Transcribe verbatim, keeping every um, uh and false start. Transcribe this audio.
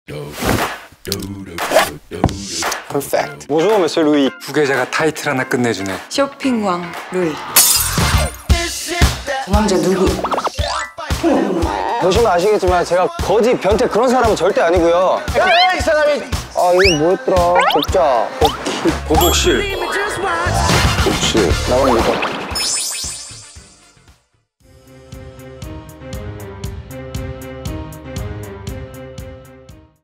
Perfect. Bonjour, Monsieur Louis. 후계자가 타이틀 하나 끝내주네. 쇼핑왕 루이. 그 남자 누구? 보시면 아시겠지만 제가 거지, 변태 그런 사람은 절대 아니고요. 야, 이 사람이! 아, 이게 뭐였더라? 복자, 복희. 보복실. 복실. 나만 믿어.